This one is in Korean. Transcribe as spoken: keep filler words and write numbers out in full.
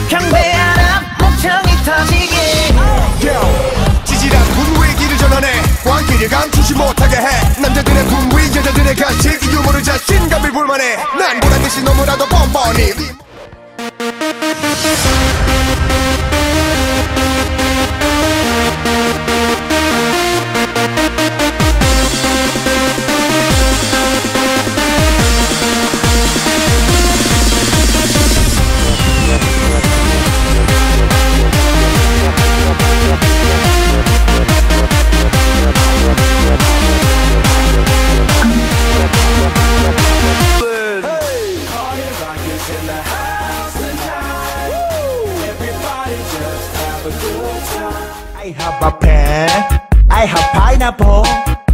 경배하라 목청이 터지게 지질한 분위기 길을 전환해 광기를 감추지 못하게 해 남자들의 분위 여자들의 가식 유머를 자신감을 불만해 난 보란듯이 너무나도 뻔뻔히 I have a pen, I have pineapple.